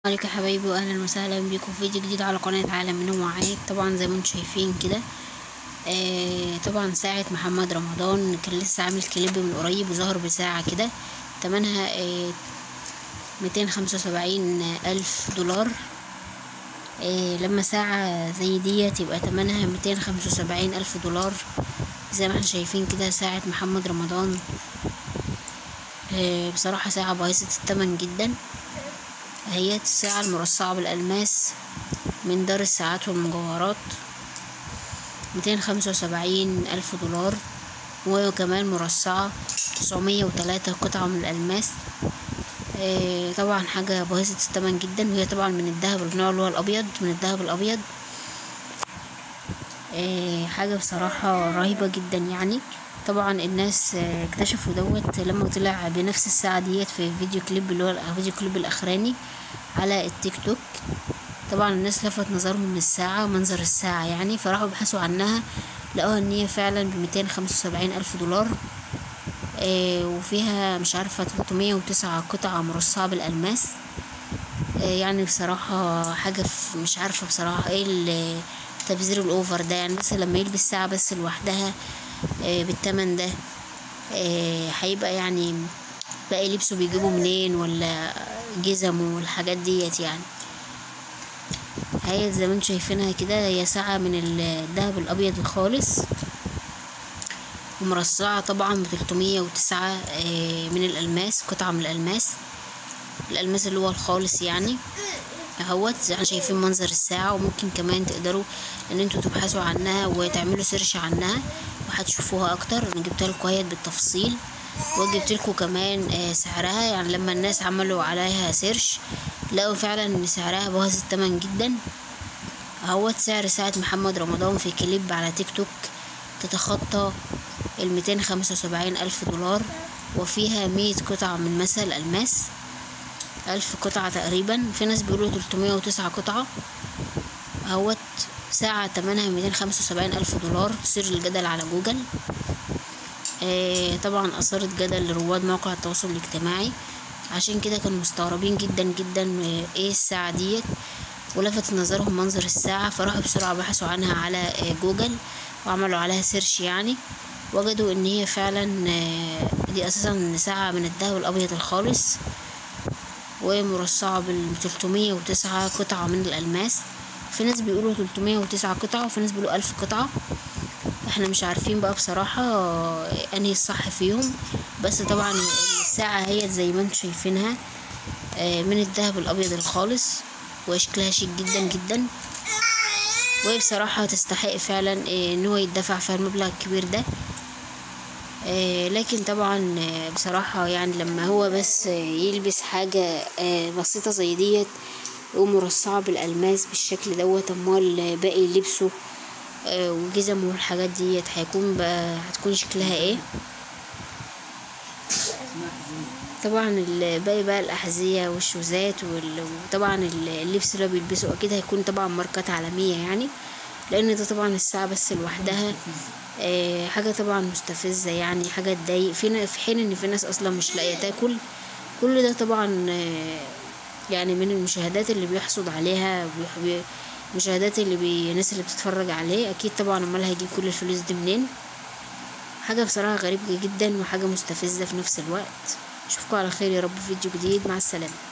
عليكم يا حبايبي، واهلا وسهلا بيكم في فيديو جديد على قناه عالم منهم وعيك. طبعا زي ما انتم شايفين كده، طبعا ساعه محمد رمضان كان لسه عامل كليب من قريب وظهر بساعه كده تمنها 275,000 دولار. لما ساعه زي ديت يبقى تمنها 275,000 دولار. زي ما احنا شايفين كده ساعه محمد رمضان. بصراحه ساعه باهظه الثمن جدا. هي الساعة المرصعة بالألماس من دار الساعات والمجوهرات 275,000 دولار، وكمان مرصعة 903 قطعة من الألماس. طبعا حاجة باهظة الثمن جدا، وهي طبعا من الذهب النوع اللي هو الأبيض، من الذهب الأبيض. حاجة بصراحة رهيبة جدا يعني. طبعا الناس اكتشفوا دوت لما طلع بنفس الساعة ديت في فيديو كليب اللي هو الفيديو كليب الأخراني على التيك توك. طبعا الناس لفت نظرهم من الساعة ومنظر الساعة يعني، فراحوا بحثوا عنها لقوها ان هي فعلا ب275,000 دولار. وفيها مش عارفة 309 قطعة مرصعة بالألماس. يعني بصراحة حاجة مش عارفة بصراحة ايه التبذير الأوفر ده يعني. بس لما يلبس ساعة بس لوحدها بالتمن ده هيبقى يعني باقي لبسه بيجيبه منين، ولا جزمه والحاجات ديت يعني. هي زي ما انتم شايفينها كده، هي ساعة من الذهب الأبيض الخالص، ومرصعة طبعا ب309 من الألماس، قطعة من الألماس اللي هو الخالص يعني. اهوت زي ما شايفين منظر الساعة. وممكن كمان تقدروا ان انتوا تبحثوا عنها وتعملوا سيرش عنها وهتشوفوها اكتر. انا جبتها لكم اهيت بالتفصيل، وجبت لكم كمان سعرها. يعني لما الناس عملوا عليها سيرش لقوا فعلا ان سعرها باهظ الثمن جدا. اهوت سعر ساعة محمد رمضان في كليب على تيك توك تتخطى 275,000 دولار، وفيها 100 قطعة من مثل ألماس، 1000 قطعة تقريبا. في ناس بيقولوا 309 قطعة. اهوت ساعة تمنها 275,000 دولار. تثير الجدل على جوجل. طبعا أثارت جدل لرواد مواقع التواصل الاجتماعي، عشان كده كانوا مستغربين جدا جدا ايه الساعة ديت، ولفت نظرهم منظر الساعة. فراحوا بسرعة بحثوا عنها على جوجل وعملوا عليها سيرش يعني. وجدوا ان هي فعلا دي اساسا ساعة من الذهب الابيض الخالص، ومرصعة ب309 قطعة من الألماس. في ناس بيقولوا 309 قطعة، وفي ناس بيقولوا 1000 قطعة. احنا مش عارفين بقى بصراحة انهي الصح فيهم. بس طبعا الساعة هي زي ما انتم شايفينها من الذهب الأبيض الخالص، وشكلها شيك جدا جدا. وهي بصراحة تستحق فعلا ان هو يدفع فيها المبلغ الكبير ده. لكن طبعا بصراحة يعني لما هو بس يلبس حاجة بسيطة زي ديت ومرصعة بالألماس بالشكل دوت، امال باقي لبسه وجزمه والحاجات ديت هتكون شكلها ايه؟ طبعا الباقي بقى الأحذية والشوزات وطبعا اللبس اللي بيلبسه اكيد هيكون طبعا ماركات عالمية يعني، لان ده طبعا الساعة بس لوحدها حاجة طبعا مستفزة يعني، حاجة تضايق في حين ان في ناس اصلا مش لاقية تاكل. كل ده طبعا يعني من المشاهدات اللي بيحصد عليها، المشاهدات الناس اللي بتتفرج عليه. اكيد طبعا امال هيجيب كل الفلوس دي منين؟ حاجة بصراحة غريبة جدا وحاجة مستفزة في نفس الوقت. اشوفكم على خير يا رب في فيديو جديد. مع السلامة.